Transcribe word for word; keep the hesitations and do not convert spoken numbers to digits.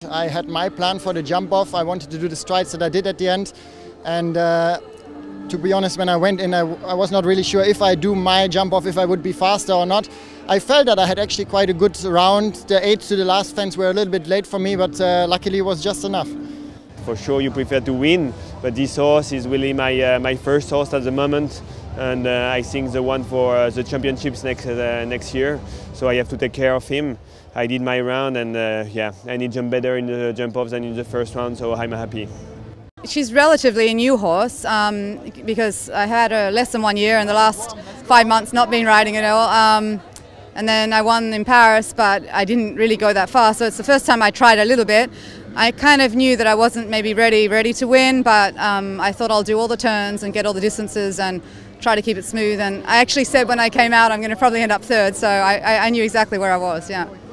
I had my plan for the jump off. I wanted to do the strides that I did at the end, and uh, to be honest, when I went in, I, I was not really sure if I do my jump off, if I would be faster or not. I felt that I had actually quite a good round. The eight to the last fence were a little bit late for me, but uh, luckily it was just enough. For sure you prefer to win, but this horse is really my, uh, my first horse at the moment, and uh, I think the one for uh, the championships next, uh, next year, so I have to take care of him. I did my round, and uh, yeah, and he jumped better in the jump off than in the first round, so I'm happy. She's relatively a new horse um, because I had her less than one year, and the last five months not been riding at all. Um, and then I won in Paris, but I didn't really go that far, so it's the first time I tried a little bit. I kind of knew that I wasn't maybe ready, ready to win, but um, I thought I'll do all the turns and get all the distances and try to keep it smooth. And I actually said when I came out I'm going to probably end up third, so I, I knew exactly where I was, yeah.